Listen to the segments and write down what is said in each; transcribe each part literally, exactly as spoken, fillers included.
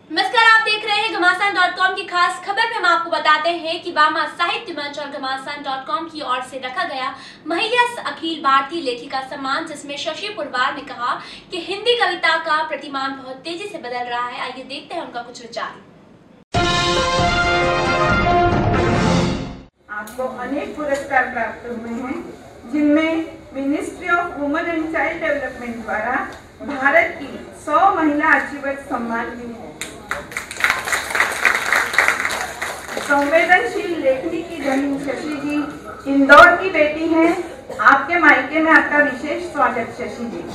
नमस्कार, आप देख रहे हैं घमासान डॉट कॉम की खास खबर में हम आपको बताते हैं कि वामा साहित्य मंच और घमासान डॉट कॉम की ओर से रखा गया महिला अखिल भारतीय लेखिका सम्मान, जिसमें शशि पुरवार ने कहा कि हिंदी कविता का प्रतिमान बहुत तेजी से बदल रहा है। आइए देखते हैं उनका कुछ विचार। आपको अनेक पुरस्कार प्राप्त हुए हैं, जिनमें ministry of women and child development द्वारा भारत की सौ महिला अचीवर्स सम्मान भी है। संवेदनशील लेखनी की धनी शशि जी इंदौर की बेटी हैं। आपके मायके में आपका विशेष स्वागत शशि जी।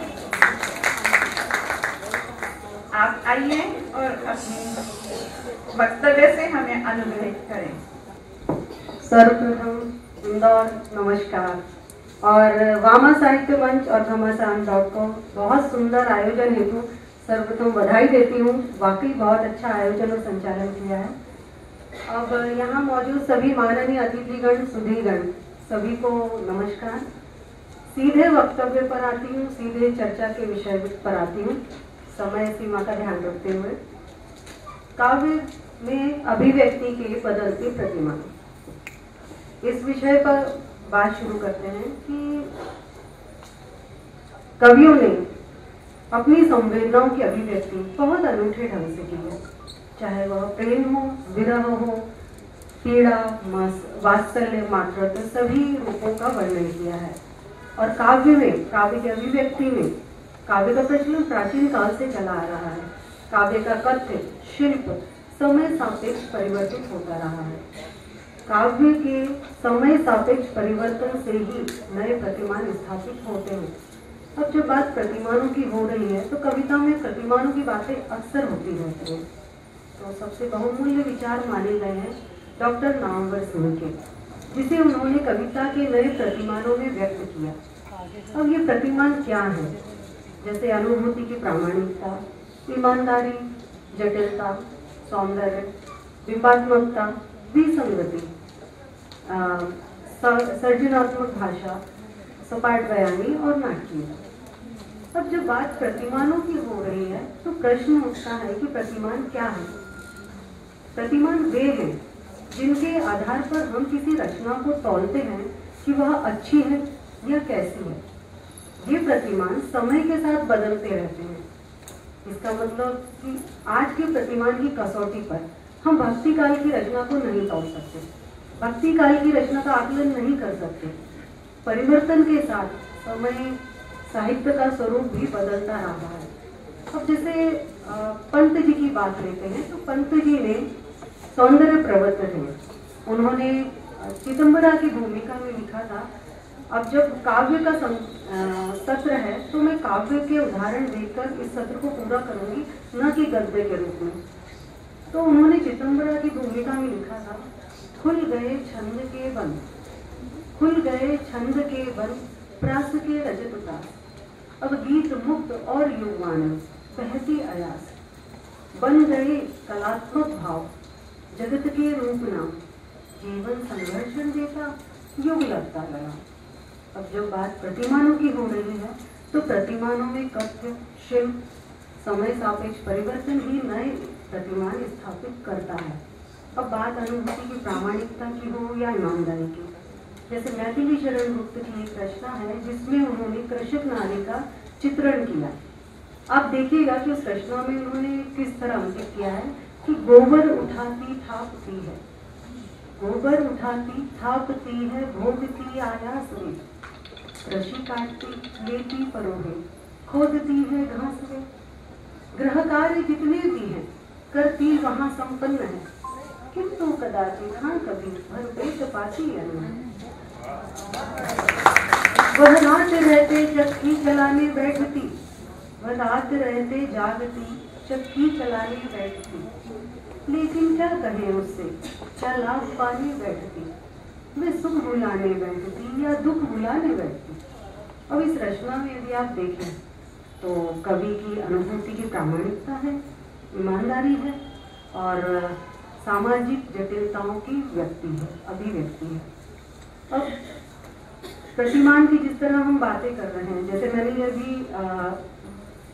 आप आइए और अपने वक्तव्य से हमें अनुग्रहित करें। सर्वप्रथम इंदौर नमस्कार। और वामा साहित्य मंच और घमासान डॉट कॉम बहुत सुंदर आयोजन हेतु सर्वप्रथम बधाई देती हूँ। वाकई बहुत अच्छा आयोजन और संचालन किया है। अब यहाँ मौजूद सभी माननीय अतिथिगण, सुधीगण, सभी को नमस्कार। सीधे वक्तव्य पर आती हूँ, सीधे चर्चा के विषय पर आती हूँ, समय सीमा का ध्यान रखते हुए। काव्य में अभिव्यक्ति के बदलती प्रतिमा, इस विषय पर बात शुरू करते हैं कि कवियों ने अपनी संवेदनाओं की अभिव्यक्ति बहुत अनूठे ढंग से की है। चाहे वह प्रेम हो, विरह हो, पीड़ा, वात्सल्य, मातृत्व, सभी रूपों का वर्णन किया है। और काव्य में, काव्य की अभिव्यक्ति में, काव्य का प्रचलन प्राचीन काल से चला आ रहा है। काव्य का कथ्य, शिल्प समय सापेक्ष परिवर्तित होता रहा है। काव्य के समय सापेक्ष परिवर्तन से ही नए प्रतिमान स्थापित होते हैं। अब जब बात प्रतिमानों की हो रही है तो कविता में प्रतिमानों की बातें अक्सर होती रहती हैं। तो सबसे बहुमूल्य विचार माने गए हैं डॉक्टर नामवर सिंह के, जिसे उन्होंने कविता के नए प्रतिमानों में व्यक्त किया। अब ये प्रतिमान क्या है? जैसे अनुभूति की प्रामाणिकता, ईमानदारी, जटिलता, सौंदर्य, बिंबात्मकता, विसंगति, सर्जनात्मक भाषा, सपाट बयानी और नाटकीयता। अब जब बात प्रतिमानों की हो रही है तो प्रश्न उठता है कि प्रतिमान क्या है? प्रतिमान वे हैं जिनके आधार पर हम किसी रचना को तौलते हैं कि वह अच्छी है या कैसी है। ये प्रतिमान समय के साथ बदलते रहते हैं। इसका मतलब कि आज के प्रतिमान की कसौटी पर हम भक्ति काल की रचना को नहीं तौल सकते, भक्ति काल की रचना का आकलन नहीं कर सकते। परिवर्तन के साथ समय साहित्य का स्वरूप भी बदलता रहा है। अब जैसे पंत जी की बात लेते हैं तो पंत जी ने सौंदर्य प्रवृत्त थे। उन्होंने चिदंबरा की भूमिका में लिखा था, अब जब काव्य का सत्र है तो मैं काव्य के उदाहरण देकर इस सत्र को पूरा करूंगी, न कि गद्य के रूप में। तो उन्होंने चिदंबरा की भूमिका में लिखा था, खुल गए छंद के वन, खुल गए छंद के वन, प्रास के रजत उतास, अब गीत मुक्त और युगवान बहती अयास, बन गए कलात्मक भाव, जगत के रूप नाम, जीवन संघर्षण देता, युग लगता लगा। अब जब बात प्रतिमानों की हो रही है तो प्रतिमानों में कथ्य, शिल्प, समय सापेक्ष परिवर्तन ही नए प्रतिमान स्थापित करता है। अब बात अनुभूति की प्रामाणिकता की हो या ईमानदारी की, जैसे मैथिली शरण गुप्त की एक रचना है जिसमें उन्होंने कृषक नारी का चित्रण किया। आप देखिएगा कि उस रचना में उन्होंने किस तरह अंकित किया है कि गोबर उठाती थापती है, गोबर उठाती थापती है, भोगती आयास में, कृषि काटती लेती परोहे, खोदती है घास में, गृह कार्य जितने भी हैं करती वहां संपन्न है, किंतु कदाचित हाँ कभी भर पेट पाती अन्न। वह रात रहते चक्की चलाने बैठती, वह रात रहते जागती चक्की चलाने बैठती, लेकिन क्या कहें उससे, क्या लाभ पाने बैठती, वे सुख बुलाने बैठती या दुख बुलाने बैठती। अब इस रचना में यदि आप देखें तो कवि की अनुभूति की प्रामाणिकता है, ईमानदारी है और सामाजिक जटिलताओं की व्यक्ति है, अभिव्यक्ति है। अब प्रतिमान की जिस तरह हम बातें कर रहे हैं, जैसे मैंने अभी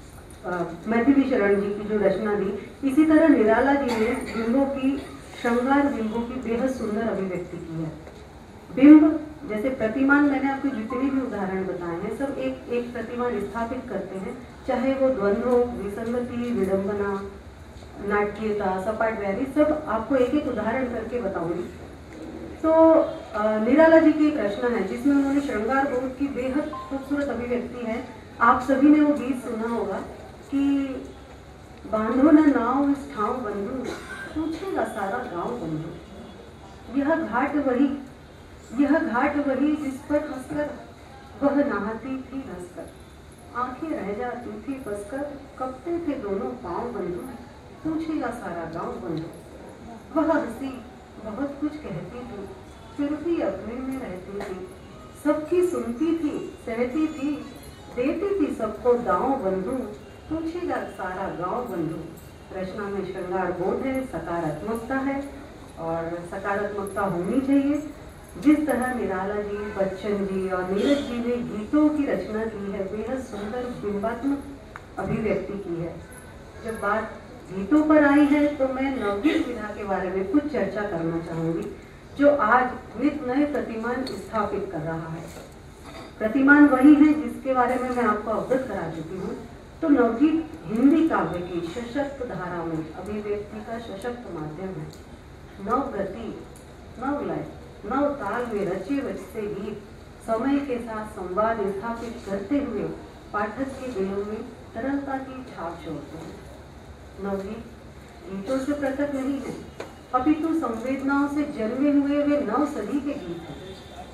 मैथिली शरण जी की जो रचना दी, इसी तरह निराला जी ने बिंबों की, श्रृंगार बिंबों की बेहद सुंदर अभिव्यक्ति की है। बिंब जैसे प्रतिमान, मैंने आपको जितने भी उदाहरण बताए हैं सब एक एक प्रतिमान स्थापित करते हैं, चाहे वो द्वंद्व, विसंगति, विडंबना, नाट्यता, सपाट व्याधि, सब आपको एक एक उदाहरण करके बताऊंगी। तो निराला जी की एक रचना है जिसमें उन्होंने श्रृंगार बोध की बेहद खूबसूरत अभिव्यक्ति है। आप सभी ने वो गीत सुना होगा कि बांधो न नाव इस ठाव बंधु, पूछेगा सारा गांव बंधु। यह घाट वही यह घाट वही जिस पर हंसकर वह नहाती थी हंसकर, आंखें रह जाती थी बसकर, कपते थे दोनों पांव बंधु, पूछेगा सारा गांव बंधु। वह हंसी बहुत कुछ कहती थी, फिर भी अपने में रहती थी, सबकी सुनती थी, सहती थी, देती थी सबको दांव बंधु, पूछेगा सारा गांव बंधु। रचना में श्रृंगार बोध है, सकारात्मकता है और सकारात्मकता होनी चाहिए। जिस तरह निराला जी, बच्चन जी और नीरज जी ने गीतों की रचना की है, बेहद सुंदर बिंबात्मक अभिव्यक्ति की है। जब बात गीतों पर आई है तो मैं नवगीत विधा के बारे में कुछ चर्चा करना चाहूंगी, जो आज नित नए प्रतिमान स्थापित कर रहा है। प्रतिमान वही है जिसके बारे में मैं आपको अवगत करा चुकी हूँ। तो नवगीत हिंदी काव्य की सशक्त धारा में अभिव्यक्ति का सशक्त माध्यम है। नव गति, नव लय, नव ताल में रचे बजते गीत समय के साथ संवाद स्थापित करते हुए पाठक के दिलों में तरलता की छाप छोड़ते हैं। नवगीत गीतों से पृथक नहीं है, अपितु संवेदनाओं से जन्मे हुए वे नव सदी के गीत हैं।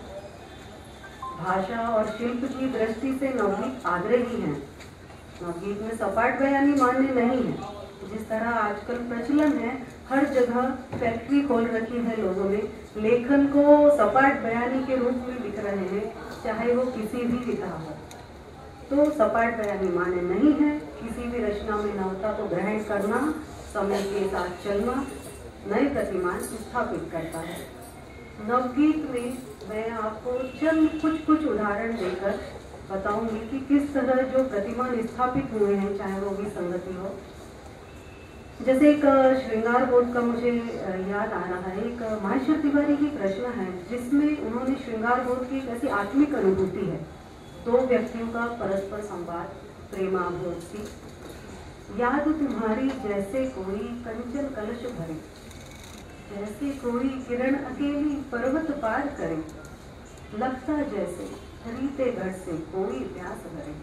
भाषा और शिल्प की दृष्टि से नवगीत आग्रही हैं। नवगीत में सपाट बयानी मान्य नहीं है। जिस तरह आजकल प्रचलन है, हर जगह फैक्ट्री खोल रखी है लोगों ने, लेखन को सपाट बयानी के रूप में लिख रहे हैं, चाहे वो किसी भी विधा हो। तो सपाट बयानी मान्य नहीं है। किसी भी रचना में नवता को ग्रहण करना, समय के साथ चलना नए प्रतिमान स्थापित करता है। नवगीत में मैं आपको चंद कुछ कुछ उदाहरण देकर बताऊंगी कि किस तरह जो प्रतिमान स्थापित हुए हैं, चाहे वो भी संगति हो। जैसे एक श्रृंगार बोध का मुझे याद आ रहा है, एक माहेश्वर तिवारी की रचना है जिसमें उन्होंने श्रृंगार बोध की एक ऐसी आत्मिक अनुभूति है, दो व्यक्तियों का परस्पर संवाद, प्रेमाभूति। याद तुम्हारी जैसे कोई कंचन कलश भरे, जैसे कोई किरण अकेली पर्वत पार करे, लगता जैसे खरीदे घर से कोई प्यास भरे।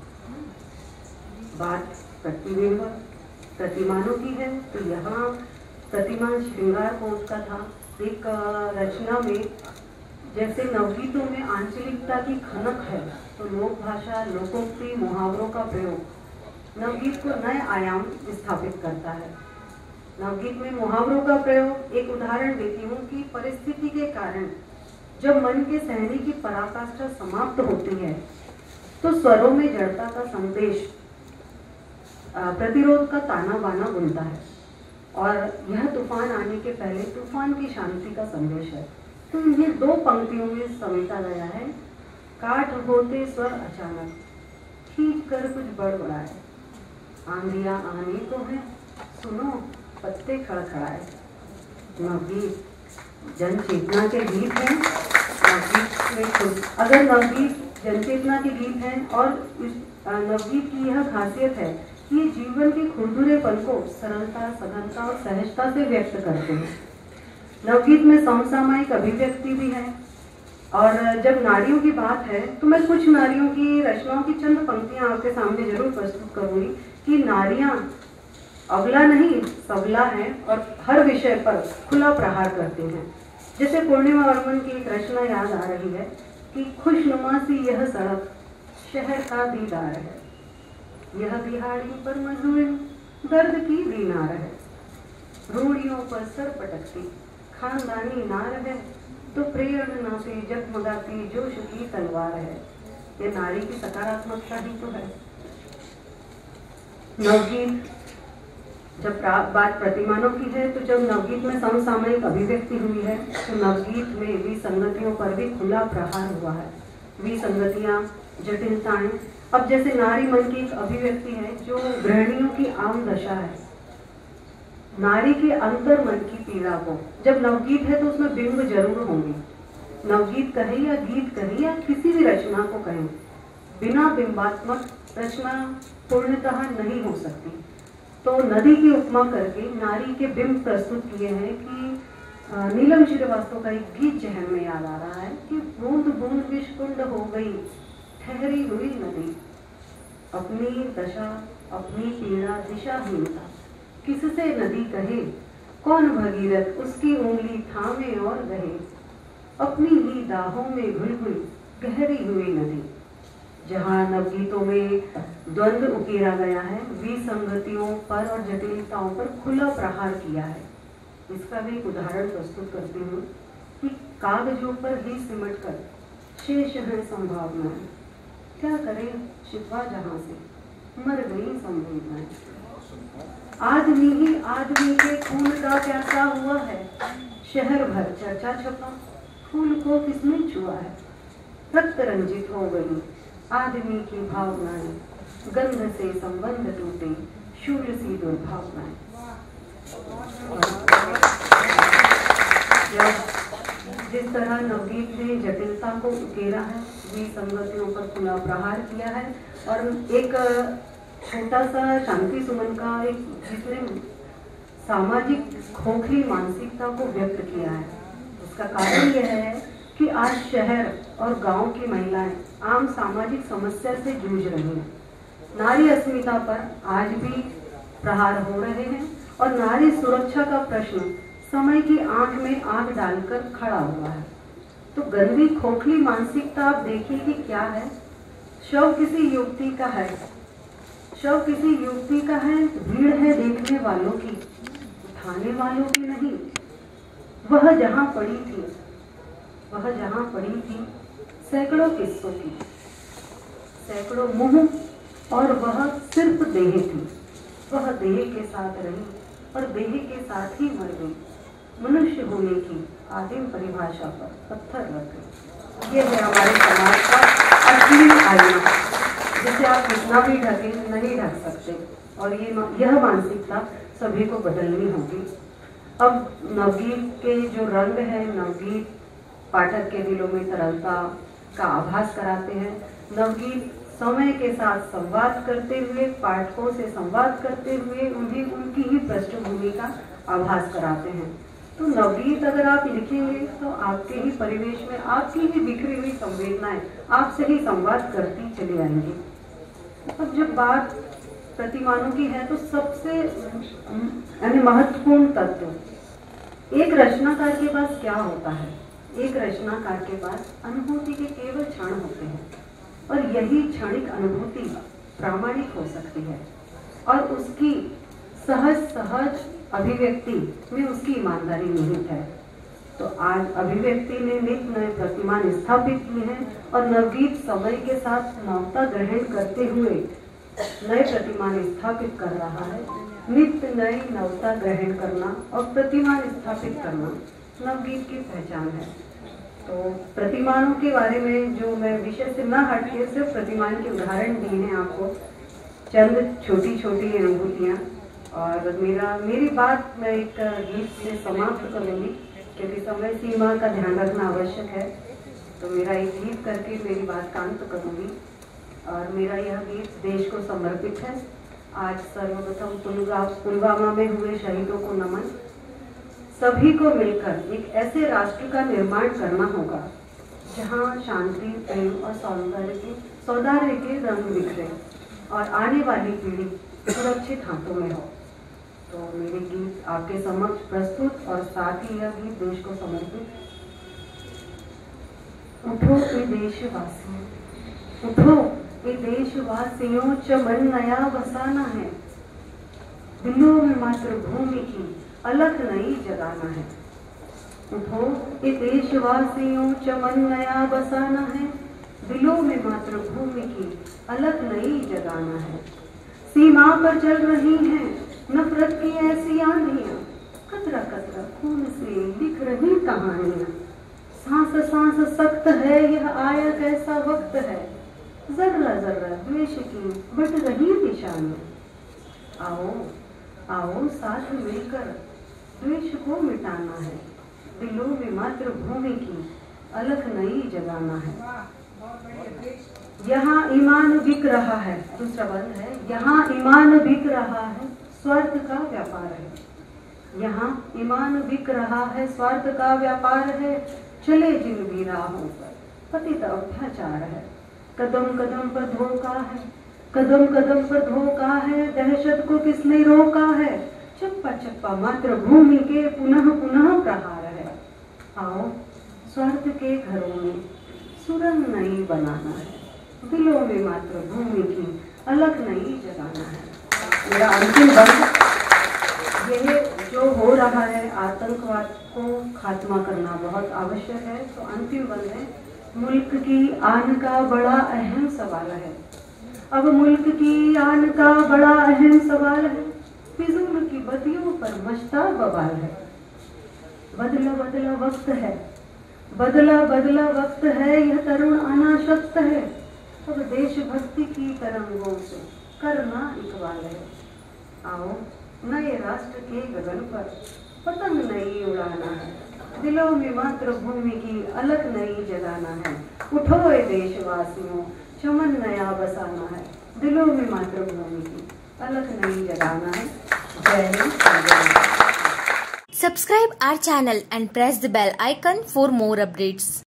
बात प्रतिबिंब प्रतिमानों की है, तो यहाँ प्रतिमान श्रृंगार बोध का था। एक रचना में जैसे नवगीतों में आंचलिकता की खनक है, तो लोक भाषा, लोकोक्ति, मुहावरों का प्रयोग नवगीत को नए आयाम स्थापित करता है। नवगीत में मुहावरों का प्रयोग, एक उदाहरण देती हूँ कि परिस्थिति के कारण जब मन के सहने की पराकाष्ठा समाप्त होती है तो स्वरों में जड़ता का संदेश, प्रतिरोध का ताना बाना बुनता है, और यह तूफान आने के पहले तूफान की शांति का संदेश है। तो ये दो पंक्तियों में समेटा गया है। काट होते स्वर अचानक, खींच कर कुछ बड़बड़ाए, आंधियां आने को है, सुनो पत्ते खड़खड़ाए। नवगीत जन चेतना के गीत हैं। नवगीत में खुद अगर नवगीत जन चेतना के गीत हैं, और इस नवगीत की यह खासियत है कि ये जीवन के खुरदुरेपन को सरलता, सघनता और सहजता से व्यक्त करते हैं। नवगीत में समसामयिक अभिव्यक्ति भी है। और जब नारियों की बात है तो मैं कुछ नारियों की रचनाओं की चंद पंक्तियां आपके सामने जरूर प्रस्तुत करूंगी कि नारियां अबला नहीं सबला है और हर विषय पर खुला प्रहार करते हैं। जैसे पूर्णिमा वर्मन की एक रचना याद आ रही है कि खुशनुमा सी यह सड़क शहर का दीदार है, यह दिहाड़ी पर मजदूर दर्द की दीनार है, रूढ़ियों पर सर पटकती खानदानी नार है, तो प्रेरणा से जगमगाती जोश की तलवार है। ये नारी की सकारात्मकता ही तो है। नवगीत जब बात प्रतिमानों की है, तो जब नवगीत में समसामयिक अभिव्यक्ति हुई है तो नवगीत में विसंगतियों पर भी खुला प्रहार हुआ है। विसंगतियां, जटिलताएं अब जैसे नारी मन की एक अभिव्यक्ति है जो गृहिणियों की आम दशा है, नारी के अंतर मन की पीड़ा को। जब नवगीत है तो उसमें बिंब जरूर होंगे, नवगीत कहे या गीत कहे या किसी भी रचना को कहें, बिना बिंबात्मक रचना पूर्णतः नहीं हो सकती। तो नदी की उपमा करके नारी के बिंब प्रस्तुत किए हैं कि नीलम श्रीवास्तव का एक गीत जहन में याद आ रहा है कि बूंद बूंद विषकुंड हो गई ठहरी हुई नदी, अपनी दशा अपनी पीड़ा दिशाहीनता किससे नदी कहे, कौन भगीरथ उसकी उंगली थामे और गहे, अपनी ही दाहों में घुल घुल गहरी हुई नदी। जहाँ नवगीतों में द्वंद्व उकेरा गया है, विसंगतियों पर और जटिलताओं पर खुला प्रहार किया है। इसका भी एक उदाहरण प्रस्तुत करती हूँ कि कागजों पर ही सिमट कर शेष है संभावनाएं, क्या करें शिकवा जहाँ से मर गई संवेदनाएं। आदमी ही आदमी के खून का प्यासा हुआ है, शहर भर चर्चा छपा फूल को किसने छुआ है, रक्त रंजित हो गई आदमी की भावनाएं, गंध से संबंध टूटे शूल सी दुर्भावनाएं। जिस तरह नवगीत ने जटिलता को उकेरा है, विसंगतियों पर खुला प्रहार किया है, और एक छोटा सा शांति सुमन का एक जिसने सामाजिक खोखली मानसिकता को व्यक्त किया है। उसका कारण यह है कि आज शहर और गांव की महिलाएं आम सामाजिक समस्या से जूझ रही हैं। नारी अस्मिता पर आज भी प्रहार हो रहे हैं और नारी सुरक्षा का प्रश्न समय की आंख में आंख डालकर खड़ा हुआ है। तो गंदी खोखली मानसिकता आप देखिए कि क्या है। शव किसी युवती का है, शव किसी युवती का है, भीड़ है देखने वालों की, उठाने वालों की नहीं। वह जहां पड़ी थी, वह जहां पड़ी थी सैकड़ों किस्सों की, सैकड़ों मुंह, और वह सिर्फ देह थी। वह देह के साथ रही और देह के साथ ही मर गई। मनुष्य होने की आदिम परिभाषा पर पत्थर रख गई। ये है हमारे समाज का असली आईना, जिसे आप कितना भी ढके नहीं ढक सकते, और ये यह मानसिकता सभी को बदलनी होगी। अब नवगीत के जो रंग है, नवगीत पाठक के दिलों में तरलता का आभास कराते हैं। नवगीत समय के साथ संवाद करते हुए, पाठकों से संवाद करते हुए उन्हें उनकी ही पृष्ठभूमि का आभास कराते हैं। तो नवगीत अगर आप लिखेंगे तो आपके ही परिवेश में आपकी ही बिखरी हुई संवेदनाएं आपसे ही संवाद करती चली आएंगी। अब जब बात प्रतिमानों की है तो सबसे यानी महत्वपूर्ण तत्व, एक रचनाकार के पास क्या होता है? एक रचनाकार के पास अनुभूति के केवल क्षण होते हैं, और यही क्षणिक अनुभूति प्रामाणिक हो सकती है, और उसकी सहज सहज अभिव्यक्ति में उसकी ईमानदारी निहित है। तो आज अभिव्यक्ति ने नित्य नए प्रतिमान स्थापित किए हैं, और नवगीत समय के साथ नवता ग्रहण करते हुए नए प्रतिमान स्थापित कर रहा है। नित्य नई नवता ग्रहण करना और प्रतिमान स्थापित करना नवगीत की पहचान है। तो प्रतिमानों के बारे में जो मैं विषय से न हटके सिर्फ प्रतिमान के उदाहरण दिए हैं आपको, चंद छोटी छोटी अनुभूतियाँ। और मेरा मेरी बात मैं एक गीत से समाप्त करूँगी, क्योंकि समय सीमा का ध्यान रखना आवश्यक है। तो मेरा एक गीत करके मेरी बात का अंत करूँगी, और मेरा यह गीत देश को समर्पित है। आज सर्वप्रथम पुलवामा में हुए शहीदों को नमन। सभी को मिलकर एक ऐसे राष्ट्र का निर्माण करना होगा जहाँ शांति, प्रेम और सौंदर्य के सौंदर्य के रंग बिखरे और आने वाली पीढ़ी सुरक्षित हाथों में हो। तो मेरे गीत आपके समक्ष प्रस्तुत, और साथ ही यह गीत देश को समर्पित। उठो ए देशवासियों, उठो ए देशवासियों, चमन नया बसाना है। दिलों में मातृभूमि की अलख नई जगाना है। उठो ए देशवासियों, चमन नया बसाना है। दिलों में मातृभूमि की अलख नई जगाना है। सीमा पर चल रही हैं नफरत की ऐसी आंधियां, कतरा कतरा खून से लिख रही कहानियां। सांस सांस सख्त है, यह आया कैसा वक्त है। जर्रा जर्रा द्वेष की बट रही दिशा में। आओ आओ साथ मिलकर द्वेष को मिटाना है, दिलों में मातृभूमि की अलख नई जगाना है। यहाँ ईमान बिक रहा है, दूसरा बंद है, यहाँ ईमान बिक रहा है, स्वार्थ का व्यापार है। यहाँ ईमान बिक रहा है, स्वार्थ का व्यापार है, चले जिन भी राहों पर पतित अत्याचार है। कदम कदम पर धोखा है, कदम कदम पर धोखा है, दहशत को किसने रोका है, चप्पा चप्पा मातृभूमि के पुनः पुनः प्रहार है। आओ स्वार्थ के घरों में सुरंग नई बनाना है, दिलों में मातृभूमि की अलग नई जगाना है। मेरा अंतिम बंद यह जो हो रहा है, आतंकवाद को खात्मा करना बहुत आवश्यक है। तो अंतिम बंद है, मुल्क की आन का बड़ा अहम सवाल है। अब मुल्क की आन का बड़ा अहम सवाल है, फिजूल की बत्तियों पर मचता बवाल है। बदला बदला वक्त है, बदला बदला वक्त है, यह तरुण अनाशक्त है। अब देशभक्ति की तरंगों से करना इकबाल है। आओ नए राष्ट्र के गगन पर पतंग नई उड़ाना है, दिलों में मातृभूमि की अलग नई जगाना है। उठो ए देशवासियों, चमन नया बसाना है, दिलों में मातृभूमि की अलग नई जगाना है। जय Hind. Subscribe our channel and press the bell icon for more updates.